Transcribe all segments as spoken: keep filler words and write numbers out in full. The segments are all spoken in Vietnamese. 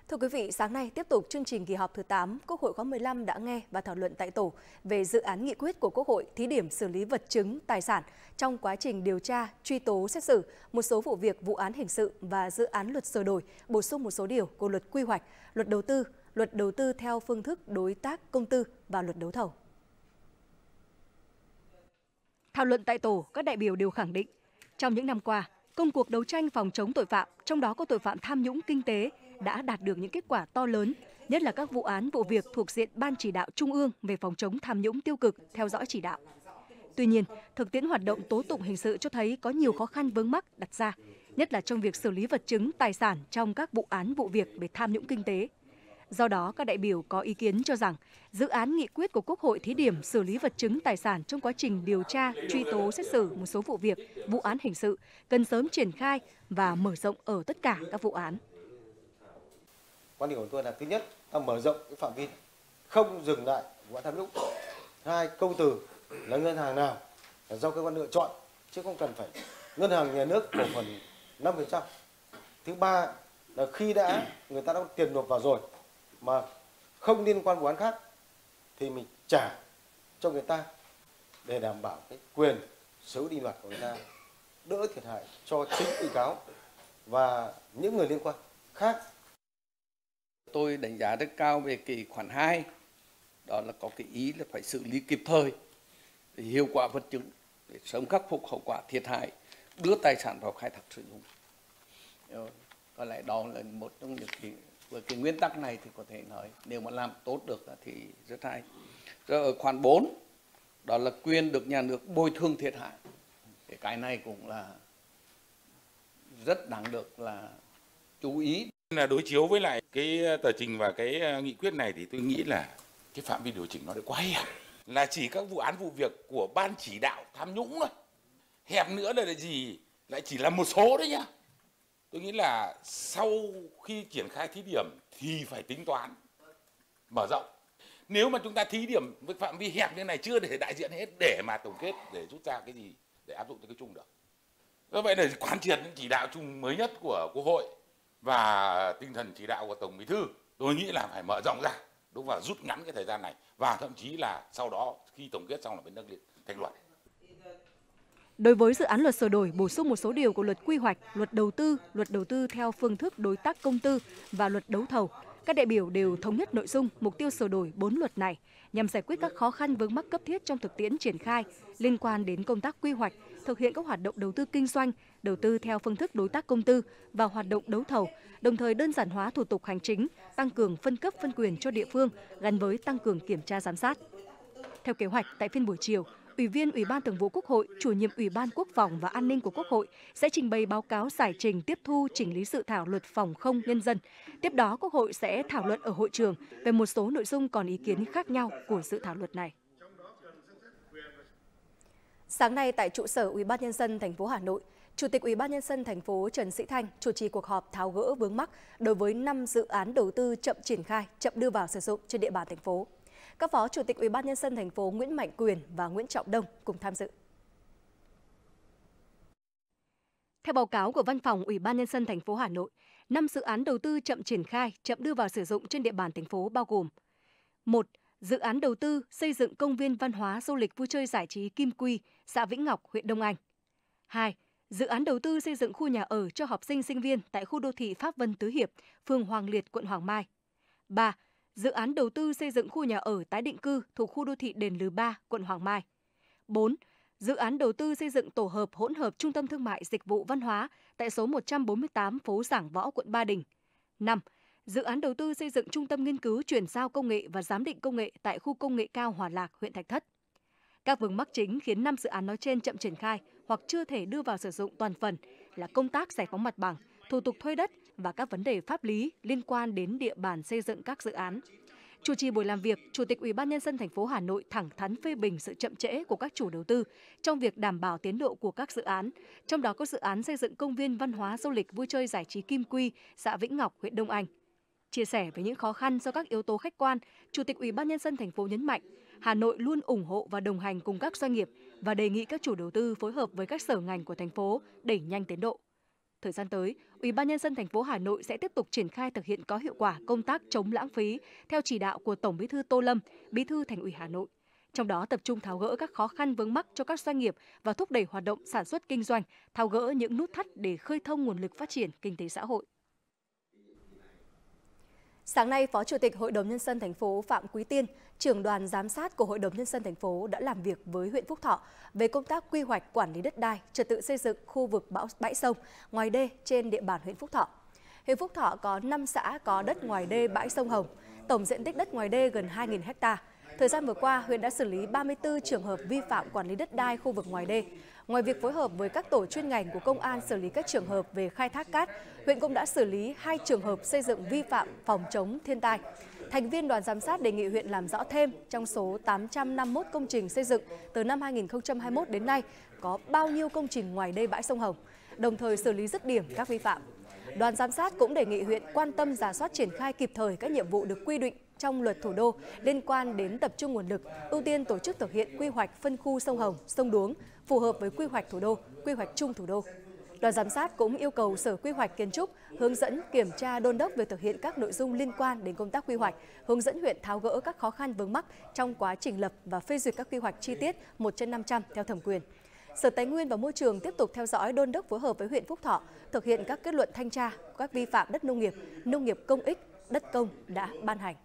Thưa quý vị, sáng nay tiếp tục chương trình kỳ họp thứ tám, Quốc hội khóa mười lăm đã nghe và thảo luận tại tổ về dự án nghị quyết của Quốc hội thí điểm xử lý vật chứng, tài sản trong quá trình điều tra, truy tố, xét xử một số vụ việc vụ án hình sự và dự án luật sửa đổi, bổ sung một số điều của luật quy hoạch, luật đầu tư, luật đầu tư theo phương thức đối tác công tư và luật đấu thầu. Thảo luận tại tổ, các đại biểu đều khẳng định, trong những năm qua, công cuộc đấu tranh phòng chống tội phạm, trong đó có tội phạm tham nhũng kinh tế, đã đạt được những kết quả to lớn, nhất là các vụ án vụ việc thuộc diện Ban Chỉ đạo Trung ương về phòng chống tham nhũng tiêu cực theo dõi chỉ đạo. Tuy nhiên, thực tiễn hoạt động tố tụng hình sự cho thấy có nhiều khó khăn vướng mắc đặt ra, nhất là trong việc xử lý vật chứng, tài sản trong các vụ án vụ việc về tham nhũng kinh tế. Do đó, các đại biểu có ý kiến cho rằng, dự án nghị quyết của Quốc hội thí điểm xử lý vật chứng tài sản trong quá trình điều tra, truy tố, xét xử một số vụ việc, vụ án hình sự cần sớm triển khai và mở rộng ở tất cả các vụ án. Quan điểm của tôi là thứ nhất là mở rộng cái phạm vi, không dừng lại vụ án tham nhũng. Hai, công từ là ngân hàng nào là do cơ quan lựa chọn chứ không cần phải ngân hàng nhà nước cổ phần năm phần trăm. Thứ ba là khi đã người ta đã tiền nộp vào rồi mà không liên quan vụ án khác thì mình trả cho người ta để đảm bảo cái quyền sở hữu định đoạt của người ta, đỡ thiệt hại cho chính bị cáo và những người liên quan khác. Tôi đánh giá rất cao về cái khoản hai, đó là có cái ý là phải xử lý kịp thời, để hiệu quả vật chứng, để sớm khắc phục hậu quả thiệt hại, đưa tài sản vào khai thác sử dụng. Có lẽ đó là một trong những cái, với cái nguyên tắc này thì có thể nói nếu mà làm tốt được thì rất hay. Rồi ở khoản bốn, đó là quyền được nhà nước bồi thường thiệt hại. Cái cái này cũng là rất đáng được là chú ý. Là đối chiếu với lại cái tờ trình và cái nghị quyết này thì tôi nghĩ là cái phạm vi điều chỉnh nó đã quá hẹp, là chỉ các vụ án vụ việc của Ban Chỉ đạo tham nhũng thôi. Hẹp nữa là gì? Lại chỉ là một số đấy nhá. Tôi nghĩ là sau khi triển khai thí điểm thì phải tính toán mở rộng. Nếu mà chúng ta thí điểm với phạm vi hẹp như này chưa thể đại diện hết để mà tổng kết để rút ra cái gì để áp dụng cho cái chung được. Do vậy là quán triệt những chỉ đạo chung mới nhất của Quốc hội và tinh thần chỉ đạo của Tổng Bí thư, tôi nghĩ là phải mở rộng ra, đúng, và rút ngắn cái thời gian này và thậm chí là sau đó khi tổng kết xong là phải nâng lên thành luật. Đối với dự án luật sửa đổi bổ sung một số điều của luật quy hoạch, luật đầu tư, luật đầu tư theo phương thức đối tác công tư và luật đấu thầu, các đại biểu đều thống nhất nội dung, mục tiêu sửa đổi bốn luật này nhằm giải quyết các khó khăn vướng mắc cấp thiết trong thực tiễn triển khai liên quan đến công tác quy hoạch, thực hiện các hoạt động đầu tư kinh doanh, đầu tư theo phương thức đối tác công tư và hoạt động đấu thầu, đồng thời đơn giản hóa thủ tục hành chính, tăng cường phân cấp phân quyền cho địa phương gắn với tăng cường kiểm tra giám sát. Theo kế hoạch, tại phiên buổi chiều, Ủy viên Ủy ban Thường vụ Quốc hội, Chủ nhiệm Ủy ban Quốc phòng và An ninh của Quốc hội sẽ trình bày báo cáo giải trình tiếp thu chỉnh lý dự thảo luật phòng không nhân dân. Tiếp đó, Quốc hội sẽ thảo luận ở hội trường về một số nội dung còn ý kiến khác nhau của dự thảo luật này. Sáng nay tại trụ sở Ủy ban Nhân dân thành phố Hà Nội, Chủ tịch Ủy ban Nhân dân thành phố Trần Sĩ Thanh chủ trì cuộc họp tháo gỡ vướng mắc đối với năm dự án đầu tư chậm triển khai, chậm đưa vào sử dụng trên địa bàn thành phố. Các Phó Chủ tịch Ủy ban Nhân dân thành phố Nguyễn Mạnh Quyền và Nguyễn Trọng Đông cùng tham dự. Theo báo cáo của Văn phòng Ủy ban Nhân dân thành phố Hà Nội, năm dự án đầu tư chậm triển khai, chậm đưa vào sử dụng trên địa bàn thành phố bao gồm: một. Dự án đầu tư xây dựng công viên văn hóa du lịch vui chơi giải trí Kim Quy, xã Vĩnh Ngọc, huyện Đông Anh. hai. Dự án đầu tư xây dựng khu nhà ở cho học sinh sinh viên tại khu đô thị Pháp Vân Tứ Hiệp, phường Hoàng Liệt, quận Hoàng Mai. ba. Dự án đầu tư xây dựng khu nhà ở tái định cư thuộc khu đô thị Đền Lừ Ba, quận Hoàng Mai. bốn. Dự án đầu tư xây dựng tổ hợp hỗn hợp trung tâm thương mại dịch vụ văn hóa tại số một trăm bốn mươi tám phố Giảng Võ, quận Ba Đình. năm. Dự án đầu tư xây dựng trung tâm nghiên cứu chuyển giao công nghệ và giám định công nghệ tại khu công nghệ cao Hòa Lạc, huyện Thạch Thất. Các vướng mắc chính khiến năm dự án nói trên chậm triển khai hoặc chưa thể đưa vào sử dụng toàn phần là công tác giải phóng mặt bằng, thủ tục thuê đất và các vấn đề pháp lý liên quan đến địa bàn xây dựng các dự án. Chủ trì buổi làm việc, Chủ tịch Ủy ban Nhân dân thành phố Hà Nội thẳng thắn phê bình sự chậm trễ của các chủ đầu tư trong việc đảm bảo tiến độ của các dự án, trong đó có dự án xây dựng công viên văn hóa du lịch vui chơi giải trí Kim Quy, xã Vĩnh Ngọc, huyện Đông Anh. Chia sẻ về những khó khăn do các yếu tố khách quan, Chủ tịch Ủy ban Nhân dân thành phố nhấn mạnh, Hà Nội luôn ủng hộ và đồng hành cùng các doanh nghiệp và đề nghị các chủ đầu tư phối hợp với các sở ngành của thành phố đẩy nhanh tiến độ. Thời gian tới, Ủy ban Nhân dân thành phố Hà Nội sẽ tiếp tục triển khai thực hiện có hiệu quả công tác chống lãng phí theo chỉ đạo của Tổng Bí thư Tô Lâm, Bí thư Thành ủy Hà Nội. Trong đó tập trung tháo gỡ các khó khăn vướng mắc cho các doanh nghiệp và thúc đẩy hoạt động sản xuất kinh doanh, tháo gỡ những nút thắt để khơi thông nguồn lực phát triển kinh tế xã hội. Sáng nay, Phó Chủ tịch Hội đồng Nhân dân thành phố Phạm Quý Tiên, trưởng đoàn giám sát của Hội đồng Nhân dân thành phố đã làm việc với huyện Phúc Thọ về công tác quy hoạch quản lý đất đai, trật tự xây dựng khu vực bãi sông, ngoài đê trên địa bàn huyện Phúc Thọ. Huyện Phúc Thọ có năm xã có đất ngoài đê bãi sông Hồng, tổng diện tích đất ngoài đê gần hai nghìn héc ta. Thời gian vừa qua, huyện đã xử lý ba mươi tư trường hợp vi phạm quản lý đất đai khu vực ngoài đê. Ngoài việc phối hợp với các tổ chuyên ngành của công an xử lý các trường hợp về khai thác cát, huyện cũng đã xử lý hai trường hợp xây dựng vi phạm phòng chống thiên tai. Thành viên đoàn giám sát đề nghị huyện làm rõ thêm trong số tám trăm năm mươi mốt công trình xây dựng từ năm hai nghìn không trăm hai mươi mốt đến nay có bao nhiêu công trình ngoài đê bãi sông Hồng, đồng thời xử lý dứt điểm các vi phạm. Đoàn giám sát cũng đề nghị huyện quan tâm rà soát triển khai kịp thời các nhiệm vụ được quy định trong luật thủ đô liên quan đến tập trung nguồn lực, ưu tiên tổ chức thực hiện quy hoạch phân khu sông Hồng, sông Đuống phù hợp với quy hoạch thủ đô, quy hoạch chung thủ đô. Đoàn giám sát cũng yêu cầu Sở Quy hoạch Kiến trúc hướng dẫn kiểm tra đôn đốc về thực hiện các nội dung liên quan đến công tác quy hoạch, hướng dẫn huyện tháo gỡ các khó khăn vướng mắc trong quá trình lập và phê duyệt các quy hoạch chi tiết một trên năm trăm theo thẩm quyền. Sở Tài nguyên và Môi trường tiếp tục theo dõi đôn đốc phối hợp với huyện Phúc Thọ thực hiện các kết luận thanh tra các vi phạm đất nông nghiệp, nông nghiệp công ích, đất công đã ban hành.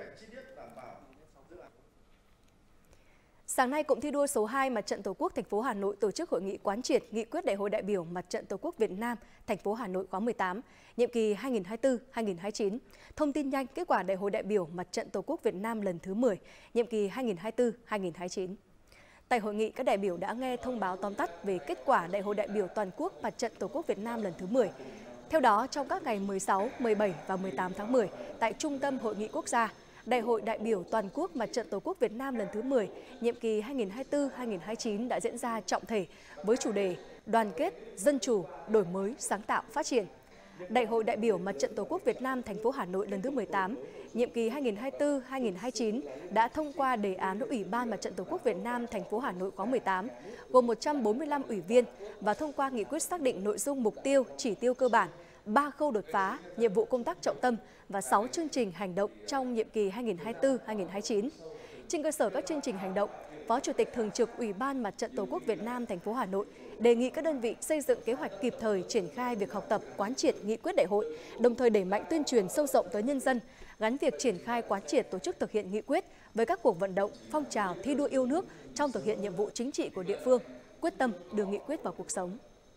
Sáng nay, Cụm thi đua số hai Mặt trận Tổ quốc thành phố Hà Nội tổ chức hội nghị quán triệt nghị quyết Đại hội đại biểu Mặt trận Tổ quốc Việt Nam thành phố Hà Nội khóa mười tám, nhiệm kỳ hai nghìn không trăm hai mươi tư đến hai nghìn không trăm hai mươi chín. Thông tin nhanh kết quả Đại hội đại biểu Mặt trận Tổ quốc Việt Nam lần thứ mười, nhiệm kỳ hai nghìn không trăm hai mươi tư đến hai nghìn không trăm hai mươi chín. Tại hội nghị, các đại biểu đã nghe thông báo tóm tắt về kết quả Đại hội đại biểu toàn quốc Mặt trận Tổ quốc Việt Nam lần thứ mười. Theo đó, trong các ngày mười sáu, mười bảy và mười tám tháng mười, tại Trung tâm Hội nghị Quốc gia, Đại hội đại biểu toàn quốc Mặt trận Tổ quốc Việt Nam lần thứ mười, nhiệm kỳ hai nghìn không trăm hai mươi tư đến hai nghìn không trăm hai mươi chín đã diễn ra trọng thể với chủ đề Đoàn kết, dân chủ, đổi mới, sáng tạo, phát triển. Đại hội đại biểu Mặt trận Tổ quốc Việt Nam thành phố Hà Nội lần thứ mười tám, nhiệm kỳ hai nghìn không trăm hai mươi tư đến hai nghìn không trăm hai mươi chín đã thông qua đề án Ủy ban Mặt trận Tổ quốc Việt Nam thành phố Hà Nội khóa mười tám, gồm một trăm bốn mươi lăm ủy viên và thông qua nghị quyết xác định nội dung mục tiêu, chỉ tiêu cơ bản, ba khâu đột phá, nhiệm vụ công tác trọng tâm và sáu chương trình hành động trong nhiệm kỳ hai nghìn không trăm hai mươi tư đến hai nghìn không trăm hai mươi chín. Trên cơ sở các chương trình hành động, Phó Chủ tịch Thường trực Ủy ban Mặt trận Tổ quốc Việt Nam thành phố Hà Nội đề nghị các đơn vị xây dựng kế hoạch kịp thời triển khai việc học tập, quán triệt nghị quyết đại hội, đồng thời đẩy mạnh tuyên truyền sâu rộng tới nhân dân, gắn việc triển khai quán triệt tổ chức thực hiện nghị quyết với các cuộc vận động, phong trào thi đua yêu nước trong thực hiện nhiệm vụ chính trị của địa phương, quyết tâm đưa nghị quyết vào cuộc sống.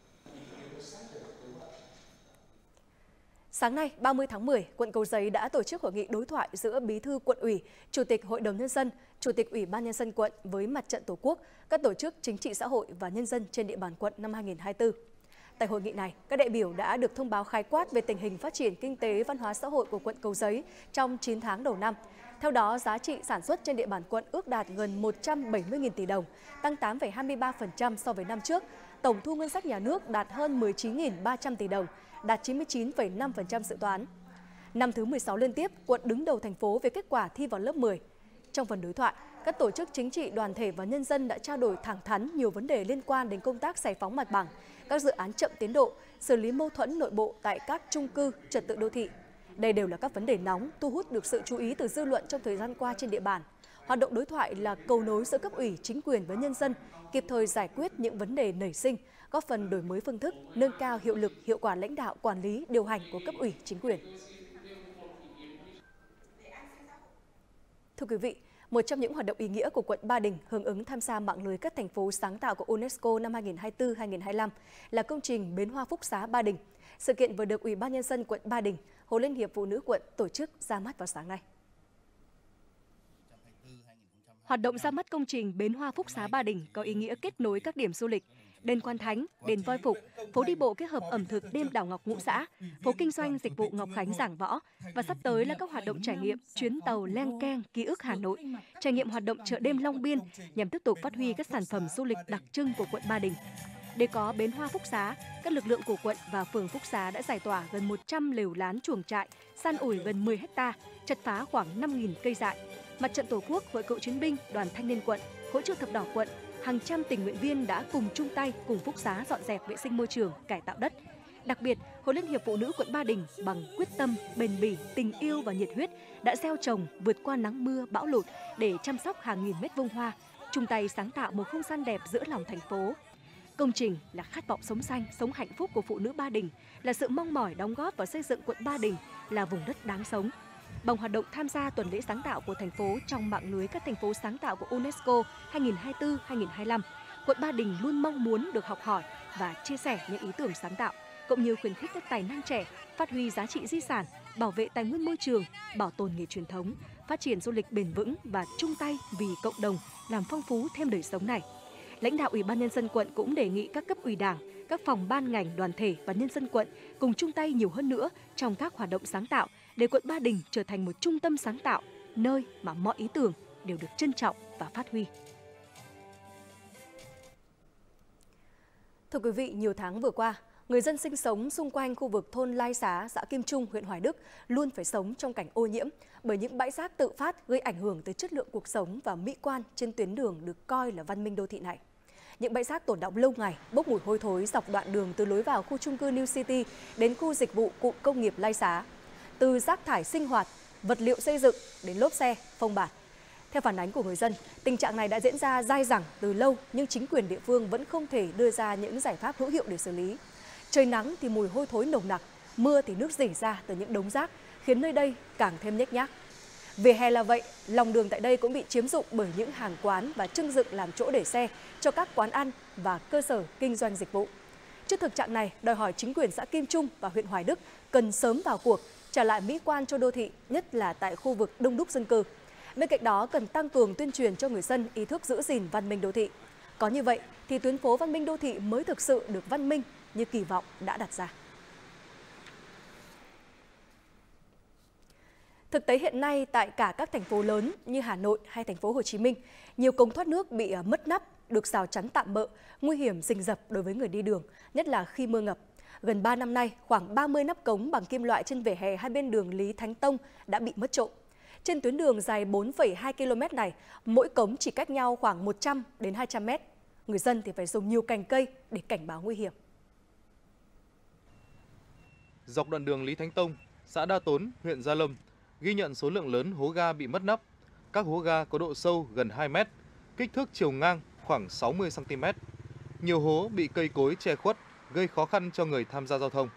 Sáng nay, ba mươi tháng mười, quận Cầu Giấy đã tổ chức hội nghị đối thoại giữa Bí thư Quận ủy, Chủ tịch Hội đồng Nhân dân, Chủ tịch Ủy ban Nhân dân quận với Mặt trận Tổ quốc, các tổ chức chính trị xã hội và nhân dân trên địa bàn quận năm hai nghìn không trăm hai mươi tư. Tại hội nghị này, các đại biểu đã được thông báo khái quát về tình hình phát triển kinh tế, văn hóa xã hội của quận Cầu Giấy trong chín tháng đầu năm. Theo đó, giá trị sản xuất trên địa bàn quận ước đạt gần một trăm bảy mươi nghìn tỷ đồng, tăng tám phẩy hai mươi ba phần trăm so với năm trước. Tổng thu ngân sách nhà nước đạt hơn mười chín nghìn ba trăm tỷ đồng, đạt chín mươi chín phẩy năm phần trăm dự toán. Năm thứ mười sáu liên tiếp, quận đứng đầu thành phố về kết quả thi vào lớp mười. Trong phần đối thoại, các tổ chức chính trị, đoàn thể và nhân dân đã trao đổi thẳng thắn nhiều vấn đề liên quan đến công tác giải phóng mặt bằng, các dự án chậm tiến độ, xử lý mâu thuẫn nội bộ tại các chung cư, trật tự đô thị. Đây đều là các vấn đề nóng, thu hút được sự chú ý từ dư luận trong thời gian qua trên địa bàn. Hoạt động đối thoại là cầu nối giữa cấp ủy, chính quyền với nhân dân, kịp thời giải quyết những vấn đề nảy sinh, góp phần đổi mới phương thức, nâng cao hiệu lực, hiệu quả lãnh đạo, quản lý, điều hành của cấp ủy, chính quyền. Thưa quý vị, một trong những hoạt động ý nghĩa của quận Ba Đình hưởng ứng tham gia mạng lưới các thành phố sáng tạo của UNESCO năm hai nghìn không trăm hai mươi tư đến hai nghìn không trăm hai mươi lăm là công trình Bến Hoa Phúc Xá Ba Đình. Sự kiện vừa được Ủy ban Nhân dân quận Ba Đình, Hội Liên hiệp Phụ nữ quận tổ chức ra mắt vào sáng nay. Hoạt động ra mắt công trình Bến Hoa Phúc Xá Ba Đình có ý nghĩa kết nối các điểm du lịch, đền Quan Thánh, đền Voi Phục, phố đi bộ kết hợp ẩm thực đêm đảo Ngọc Ngũ Xã, phố kinh doanh dịch vụ Ngọc Khánh Giảng Võ và sắp tới là các hoạt động trải nghiệm chuyến tàu Leng Keng ký ức Hà Nội, trải nghiệm hoạt động chợ đêm Long Biên nhằm tiếp tục phát huy các sản phẩm du lịch đặc trưng của quận Ba Đình. Để có Bến Hoa Phúc Xá, các lực lượng của quận và phường Phúc Xá đã giải tỏa gần một trăm lều lán chuồng trại, san ủi gần mười héc ta, chặt phá khoảng năm nghìn cây dại. Mặt trận Tổ quốc, Hội Cựu chiến binh, Đoàn Thanh niên quận, Hội chữ thập đỏ quận, hàng trăm tình nguyện viên đã cùng chung tay cùng Phúc Xá dọn dẹp vệ sinh môi trường, cải tạo đất. Đặc biệt, Hội Liên hiệp Phụ nữ quận Ba Đình bằng quyết tâm, bền bỉ, tình yêu và nhiệt huyết đã gieo trồng vượt qua nắng mưa, bão lụt để chăm sóc hàng nghìn mét vuông hoa, chung tay sáng tạo một không gian đẹp giữa lòng thành phố. Công trình là khát vọng sống xanh, sống hạnh phúc của phụ nữ Ba Đình, là sự mong mỏi đóng góp vào xây dựng quận Ba Đình là vùng đất đáng sống. Bằng hoạt động tham gia tuần lễ sáng tạo của thành phố trong mạng lưới các thành phố sáng tạo của UNESCO hai nghìn không trăm hai mươi tư đến hai nghìn không trăm hai mươi lăm, quận Ba Đình luôn mong muốn được học hỏi và chia sẻ những ý tưởng sáng tạo, cũng như khuyến khích các tài năng trẻ phát huy giá trị di sản, bảo vệ tài nguyên môi trường, bảo tồn nghề truyền thống, phát triển du lịch bền vững và chung tay vì cộng đồng làm phong phú thêm đời sống này. Lãnh đạo Ủy ban Nhân dân quận cũng đề nghị các cấp ủy Đảng, các phòng ban ngành, đoàn thể và nhân dân quận cùng chung tay nhiều hơn nữa trong các hoạt động sáng tạo để quận Ba Đình trở thành một trung tâm sáng tạo, nơi mà mọi ý tưởng đều được trân trọng và phát huy. Thưa quý vị, nhiều tháng vừa qua, người dân sinh sống xung quanh khu vực thôn Lai Xá, xã Kim Trung, huyện Hoài Đức luôn phải sống trong cảnh ô nhiễm bởi những bãi rác tự phát gây ảnh hưởng tới chất lượng cuộc sống và mỹ quan trên tuyến đường được coi là văn minh đô thị này. Những bãi rác tồn đọng lâu ngày, bốc mùi hôi thối dọc đoạn đường từ lối vào khu chung cư New City đến khu dịch vụ cụm công nghiệp Lai Xá. Từ rác thải sinh hoạt, vật liệu xây dựng đến lốp xe, phông bạt. Theo phản ánh của người dân, tình trạng này đã diễn ra dai dẳng từ lâu nhưng chính quyền địa phương vẫn không thể đưa ra những giải pháp hữu hiệu để xử lý. Trời nắng thì mùi hôi thối nồng nặc, mưa thì nước rỉ ra từ những đống rác khiến nơi đây càng thêm nhếch nhác. Vỉa hè là vậy, lòng đường tại đây cũng bị chiếm dụng bởi những hàng quán và trưng dựng làm chỗ để xe cho các quán ăn và cơ sở kinh doanh dịch vụ. Trước thực trạng này, đòi hỏi chính quyền xã Kim Trung và huyện Hoài Đức cần sớm vào cuộc, trả lại mỹ quan cho đô thị, nhất là tại khu vực đông đúc dân cư. Bên cạnh đó, cần tăng cường tuyên truyền cho người dân ý thức giữ gìn văn minh đô thị. Có như vậy thì tuyến phố văn minh đô thị mới thực sự được văn minh như kỳ vọng đã đặt ra. Thực tế hiện nay tại cả các thành phố lớn như Hà Nội hay thành phố Hồ Chí Minh, nhiều cống thoát nước bị mất nắp, được rào chắn tạm bợ, nguy hiểm rình rập đối với người đi đường, nhất là khi mưa ngập. Gần ba năm nay, khoảng ba mươi nắp cống bằng kim loại trên vỉa hè hai bên đường Lý Thánh Tông đã bị mất trộm. Trên tuyến đường dài bốn phẩy hai ki lô mét này, mỗi cống chỉ cách nhau khoảng một trăm đến hai trăm mét. Người dân thì phải dùng nhiều cành cây để cảnh báo nguy hiểm. Dọc đoạn đường Lý Thánh Tông, xã Đa Tốn, huyện Gia Lâm, ghi nhận số lượng lớn hố ga bị mất nắp. Các hố ga có độ sâu gần hai mét, kích thước chiều ngang khoảng sáu mươi xăng ti mét. Nhiều hố bị cây cối che khuất, gây khó khăn cho người tham gia giao thông.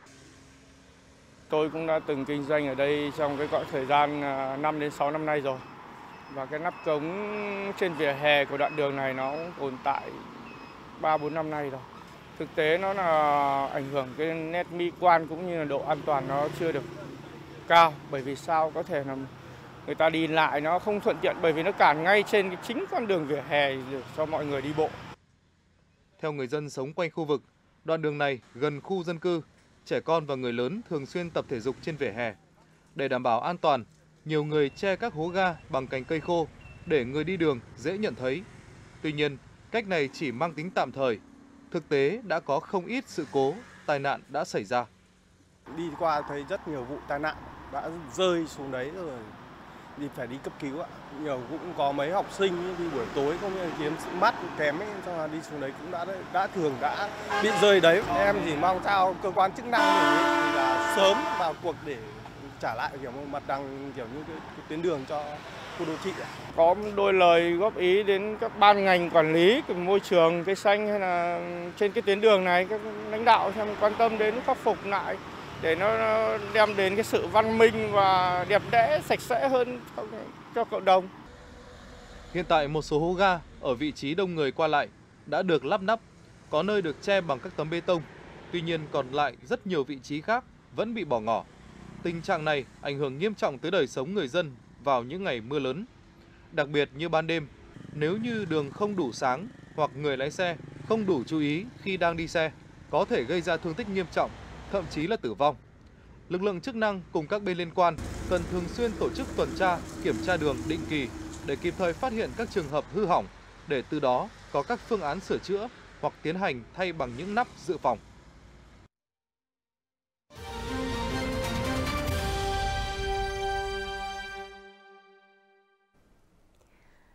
Tôi cũng đã từng kinh doanh ở đây trong cái quãng thời gian năm đến sáu năm nay rồi. Và cái nắp cống trên vỉa hè của đoạn đường này nó cũng tồn tại ba bốn năm nay rồi. Thực tế nó là ảnh hưởng cái nét mỹ quan cũng như là độ an toàn nó chưa được cao. Bởi vì sao? Có thể là người ta đi lại nó không thuận tiện bởi vì nó cản ngay trên cái chính con đường vỉa hè để cho mọi người đi bộ. Theo người dân sống quanh khu vực, đoạn đường này gần khu dân cư, trẻ con và người lớn thường xuyên tập thể dục trên vỉa hè. Để đảm bảo an toàn, nhiều người che các hố ga bằng cành cây khô để người đi đường dễ nhận thấy. Tuy nhiên, cách này chỉ mang tính tạm thời. Thực tế đã có không ít sự cố, tai nạn đã xảy ra. Đi qua thấy rất nhiều vụ tai nạn đã rơi xuống đấy rồi, đi phải đi cấp cứu ạ. Nhiều cũng có mấy học sinh đi buổi tối không như kiếm mắt kém ấy, xong là đi xuống đấy cũng đã đã thường đã bị rơi đấy. Em chỉ mong sao cơ quan chức năng mình ấy, thì là sớm vào cuộc để trả lại kiểu mặt bằng kiểu như cái, cái tuyến đường cho khu đô thị. Có đôi lời góp ý đến các ban ngành quản lý của môi trường, cây xanh hay là trên cái tuyến đường này, các lãnh đạo xem quan tâm đến khắc phục lại để nó đem đến cái sự văn minh và đẹp đẽ, sạch sẽ hơn cho cộng đồng. Hiện tại một số hố ga ở vị trí đông người qua lại đã được lắp nắp, có nơi được che bằng các tấm bê tông. Tuy nhiên còn lại rất nhiều vị trí khác vẫn bị bỏ ngỏ. Tình trạng này ảnh hưởng nghiêm trọng tới đời sống người dân vào những ngày mưa lớn. Đặc biệt như ban đêm, nếu như đường không đủ sáng hoặc người lái xe không đủ chú ý khi đang đi xe, có thể gây ra thương tích nghiêm trọng, thậm chí là tử vong. Lực lượng chức năng cùng các bên liên quan cần thường xuyên tổ chức tuần tra, kiểm tra đường định kỳ để kịp thời phát hiện các trường hợp hư hỏng, để từ đó có các phương án sửa chữa hoặc tiến hành thay bằng những nắp dự phòng.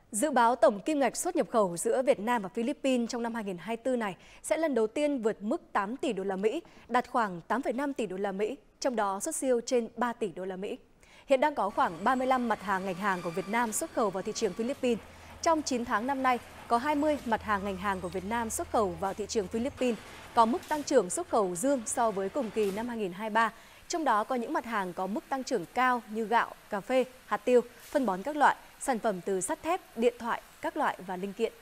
Dự báo tổng kim ngạch xuất nhập khẩu giữa Việt Nam và Philippines trong năm hai nghìn không trăm hai mươi tư này sẽ lần đầu tiên vượt mức tám tỷ đô la Mỹ, đạt khoảng tám phẩy năm tỷ đô la Mỹ, trong đó xuất siêu trên ba tỷ đô la Mỹ. Hiện đang có khoảng ba mươi lăm mặt hàng ngành hàng của Việt Nam xuất khẩu vào thị trường Philippines. Trong chín tháng năm nay, có hai mươi mặt hàng ngành hàng của Việt Nam xuất khẩu vào thị trường Philippines, có mức tăng trưởng xuất khẩu dương so với cùng kỳ năm hai nghìn không trăm hai mươi ba. Trong đó có những mặt hàng có mức tăng trưởng cao như gạo, cà phê, hạt tiêu, phân bón các loại, sản phẩm từ sắt thép, điện thoại, các loại và linh kiện.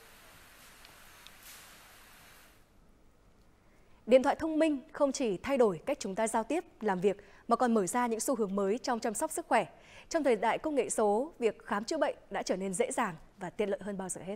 Điện thoại thông minh không chỉ thay đổi cách chúng ta giao tiếp, làm việc, mà còn mở ra những xu hướng mới trong chăm sóc sức khỏe. Trong thời đại công nghệ số, việc khám chữa bệnh đã trở nên dễ dàng và tiện lợi hơn bao giờ hết.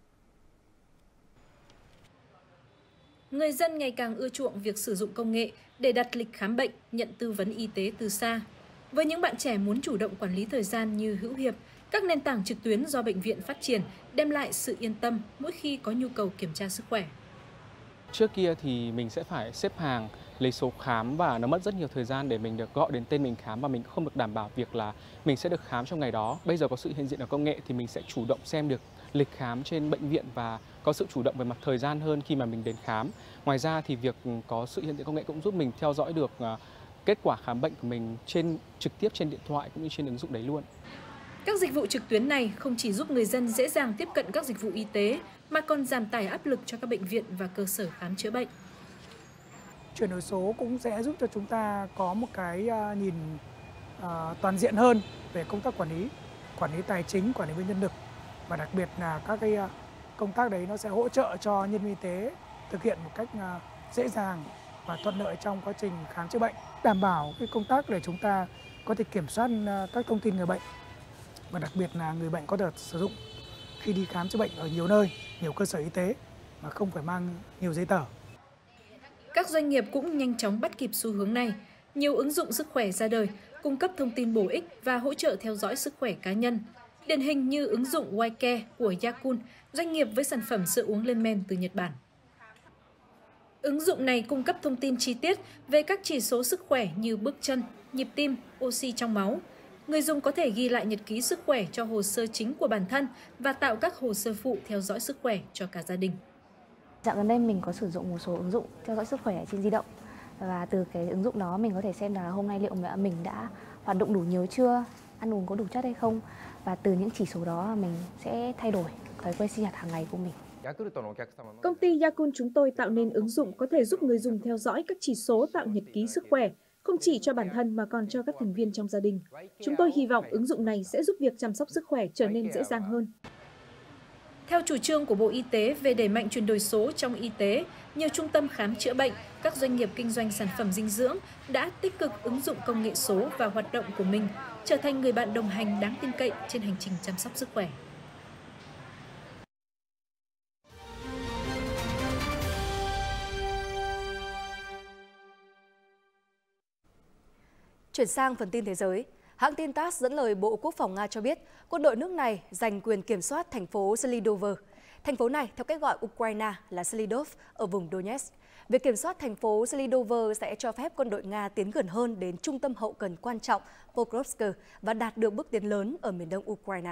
Người dân ngày càng ưa chuộng việc sử dụng công nghệ để đặt lịch khám bệnh, nhận tư vấn y tế từ xa. Với những bạn trẻ muốn chủ động quản lý thời gian như Hữu Hiệp, các nền tảng trực tuyến do bệnh viện phát triển đem lại sự yên tâm mỗi khi có nhu cầu kiểm tra sức khỏe. Trước kia thì mình sẽ phải xếp hàng, lấy số khám và nó mất rất nhiều thời gian để mình được gọi đến tên mình khám và mình không được đảm bảo việc là mình sẽ được khám trong ngày đó. Bây giờ có sự hiện diện của công nghệ thì mình sẽ chủ động xem được lịch khám trên bệnh viện và có sự chủ động về mặt thời gian hơn khi mà mình đến khám. Ngoài ra thì việc có sự hiện diện công nghệ cũng giúp mình theo dõi được kết quả khám bệnh của mình trên trực tiếp trên điện thoại cũng như trên ứng dụng đấy luôn. Các dịch vụ trực tuyến này không chỉ giúp người dân dễ dàng tiếp cận các dịch vụ y tế mà còn giảm tải áp lực cho các bệnh viện và cơ sở khám chữa bệnh. Chuyển đổi số cũng sẽ giúp cho chúng ta có một cái nhìn uh, toàn diện hơn về công tác quản lý, quản lý tài chính, quản lý nhân lực và đặc biệt là các cái uh, công tác đấy nó sẽ hỗ trợ cho nhân viên y tế thực hiện một cách uh, dễ dàng và thuận lợi trong quá trình khám chữa bệnh, đảm bảo cái công tác để chúng ta có thể kiểm soát uh, các thông tin người bệnh và đặc biệt là người bệnh có thể sử dụng khi đi khám chữa bệnh ở nhiều nơi, nhiều cơ sở y tế mà không phải mang nhiều giấy tờ. Các doanh nghiệp cũng nhanh chóng bắt kịp xu hướng này. Nhiều ứng dụng sức khỏe ra đời, cung cấp thông tin bổ ích và hỗ trợ theo dõi sức khỏe cá nhân. Điển hình như ứng dụng Ycare của Yakun, doanh nghiệp với sản phẩm sữa uống lên men từ Nhật Bản. Ứng dụng này cung cấp thông tin chi tiết về các chỉ số sức khỏe như bước chân, nhịp tim, oxy trong máu. Người dùng có thể ghi lại nhật ký sức khỏe cho hồ sơ chính của bản thân và tạo các hồ sơ phụ theo dõi sức khỏe cho cả gia đình. Dạo gần đây mình có sử dụng một số ứng dụng theo dõi sức khỏe trên di động và từ cái ứng dụng đó mình có thể xem là hôm nay liệu mình đã hoạt động đủ nhiều chưa, ăn uống có đủ chất hay không, và từ những chỉ số đó mình sẽ thay đổi thói quen sinh hoạt hàng ngày của mình. Công ty Yakun chúng tôi tạo nên ứng dụng có thể giúp người dùng theo dõi các chỉ số tạo nhật ký sức khỏe, không chỉ cho bản thân mà còn cho các thành viên trong gia đình. Chúng tôi hy vọng ứng dụng này sẽ giúp việc chăm sóc sức khỏe trở nên dễ dàng hơn. Theo chủ trương của Bộ Y tế về đẩy mạnh chuyển đổi số trong y tế, nhiều trung tâm khám chữa bệnh, các doanh nghiệp kinh doanh sản phẩm dinh dưỡng đã tích cực ứng dụng công nghệ số vào hoạt động của mình, trở thành người bạn đồng hành đáng tin cậy trên hành trình chăm sóc sức khỏe. Chuyển sang phần tin thế giới, hãng tin tát dẫn lời Bộ Quốc phòng Nga cho biết quân đội nước này giành quyền kiểm soát thành phố Selidovo. Thành phố này, theo cách gọi Ukraine là Selidov ở vùng Donetsk. Việc kiểm soát thành phố Selidovo sẽ cho phép quân đội Nga tiến gần hơn đến trung tâm hậu cần quan trọng Pokrovsk và đạt được bước tiến lớn ở miền đông Ukraine.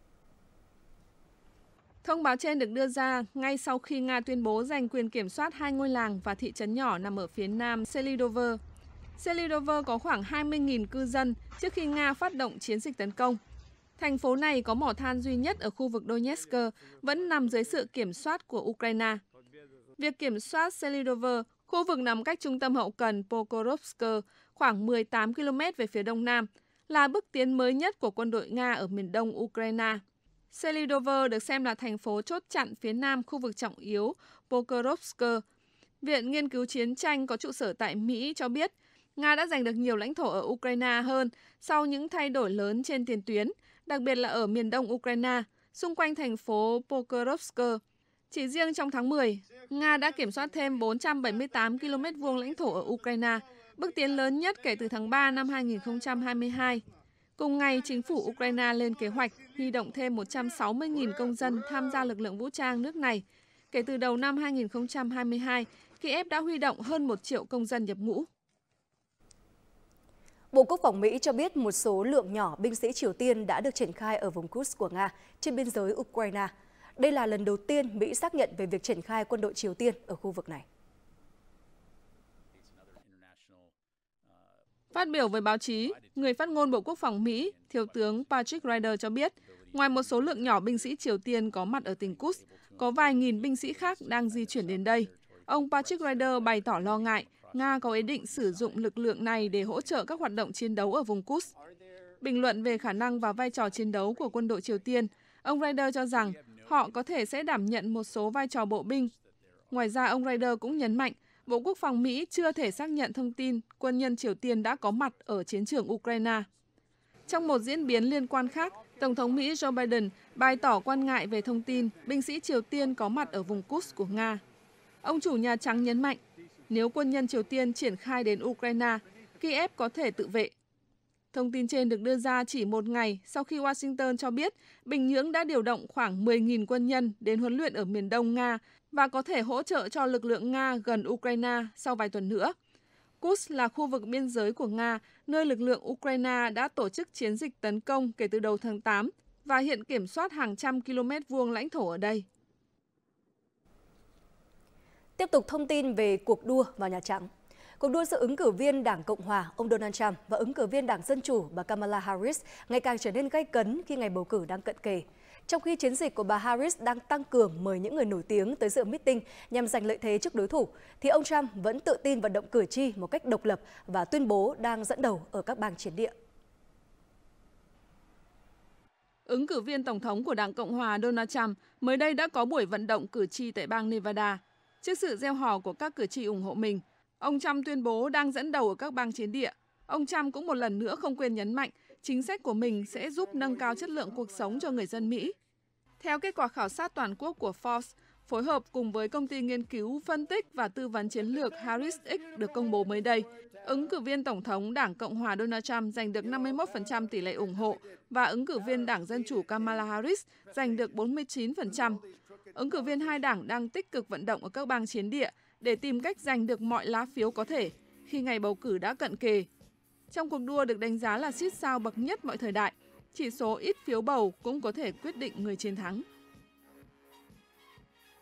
Thông báo trên được đưa ra ngay sau khi Nga tuyên bố giành quyền kiểm soát hai ngôi làng và thị trấn nhỏ nằm ở phía nam Selidovo. Selidovo có khoảng hai mươi nghìn cư dân trước khi Nga phát động chiến dịch tấn công. Thành phố này có mỏ than duy nhất ở khu vực Donetsk, vẫn nằm dưới sự kiểm soát của Ukraine. Việc kiểm soát Selidovo, khu vực nằm cách trung tâm hậu cần Pokrovsk khoảng mười tám ki lô mét về phía đông nam, là bước tiến mới nhất của quân đội Nga ở miền đông Ukraine. Selidovo được xem là thành phố chốt chặn phía nam khu vực trọng yếu Pokrovsk. Viện Nghiên cứu Chiến tranh có trụ sở tại Mỹ cho biết, Nga đã giành được nhiều lãnh thổ ở Ukraine hơn sau những thay đổi lớn trên tiền tuyến, đặc biệt là ở miền đông Ukraine, xung quanh thành phố Pokrovsk. Chỉ riêng trong tháng mười, Nga đã kiểm soát thêm bốn trăm bảy mươi tám ki lô mét vuông lãnh thổ ở Ukraine, bước tiến lớn nhất kể từ tháng ba năm hai nghìn không trăm hai mươi hai. Cùng ngày, chính phủ Ukraine lên kế hoạch huy động thêm một trăm sáu mươi nghìn công dân tham gia lực lượng vũ trang nước này. Kể từ đầu năm hai nghìn không trăm hai mươi hai, Kiev đã huy động hơn một triệu công dân nhập ngũ. Bộ Quốc phòng Mỹ cho biết một số lượng nhỏ binh sĩ Triều Tiên đã được triển khai ở vùng Kursk của Nga trên biên giới Ukraine. Đây là lần đầu tiên Mỹ xác nhận về việc triển khai quân đội Triều Tiên ở khu vực này. Phát biểu với báo chí, người phát ngôn Bộ Quốc phòng Mỹ, Thiếu tướng Patrick Ryder cho biết, ngoài một số lượng nhỏ binh sĩ Triều Tiên có mặt ở tỉnh Kursk, có vài nghìn binh sĩ khác đang di chuyển đến đây. Ông Patrick Ryder bày tỏ lo ngại Nga có ý định sử dụng lực lượng này để hỗ trợ các hoạt động chiến đấu ở vùng Kursk. Bình luận về khả năng và vai trò chiến đấu của quân đội Triều Tiên, ông Ryder cho rằng họ có thể sẽ đảm nhận một số vai trò bộ binh. Ngoài ra, ông Ryder cũng nhấn mạnh Bộ Quốc phòng Mỹ chưa thể xác nhận thông tin quân nhân Triều Tiên đã có mặt ở chiến trường Ukraine. Trong một diễn biến liên quan khác, Tổng thống Mỹ Joe Biden bày tỏ quan ngại về thông tin binh sĩ Triều Tiên có mặt ở vùng Kursk của Nga. Ông chủ Nhà Trắng nhấn mạnh, nếu quân nhân Triều Tiên triển khai đến Ukraine, Kiev có thể tự vệ. Thông tin trên được đưa ra chỉ một ngày sau khi Washington cho biết Bình Nhưỡng đã điều động khoảng mười nghìn quân nhân đến huấn luyện ở miền đông Nga và có thể hỗ trợ cho lực lượng Nga gần Ukraine sau vài tuần nữa. Kursk là khu vực biên giới của Nga, nơi lực lượng Ukraine đã tổ chức chiến dịch tấn công kể từ đầu tháng tám và hiện kiểm soát hàng trăm km vuông lãnh thổ ở đây. Tiếp tục thông tin về cuộc đua vào Nhà Trắng. Cuộc đua giữa ứng cử viên Đảng Cộng Hòa, ông Donald Trump và ứng cử viên Đảng Dân Chủ, bà Kamala Harris ngày càng trở nên gay cấn khi ngày bầu cử đang cận kề. Trong khi chiến dịch của bà Harris đang tăng cường mời những người nổi tiếng tới dự meeting nhằm giành lợi thế trước đối thủ, thì ông Trump vẫn tự tin vận động cử tri một cách độc lập và tuyên bố đang dẫn đầu ở các bang chiến địa. Ứng cử viên Tổng thống của Đảng Cộng Hòa Donald Trump mới đây đã có buổi vận động cử tri tại bang Nevada. Trước sự reo hò của các cử tri ủng hộ mình, ông Trump tuyên bố đang dẫn đầu ở các bang chiến địa. Ông Trump cũng một lần nữa không quên nhấn mạnh chính sách của mình sẽ giúp nâng cao chất lượng cuộc sống cho người dân Mỹ. Theo kết quả khảo sát toàn quốc của Forbes, phối hợp cùng với công ty nghiên cứu, phân tích và tư vấn chiến lược Harris X được công bố mới đây, ứng cử viên Tổng thống Đảng Cộng Hòa Donald Trump giành được năm mươi mốt phần trăm tỷ lệ ủng hộ và ứng cử viên Đảng Dân Chủ Kamala Harris giành được bốn mươi chín phần trăm. Ứng cử viên hai đảng đang tích cực vận động ở các bang chiến địa để tìm cách giành được mọi lá phiếu có thể khi ngày bầu cử đã cận kề. Trong cuộc đua được đánh giá là siết sao bậc nhất mọi thời đại, chỉ số ít phiếu bầu cũng có thể quyết định người chiến thắng.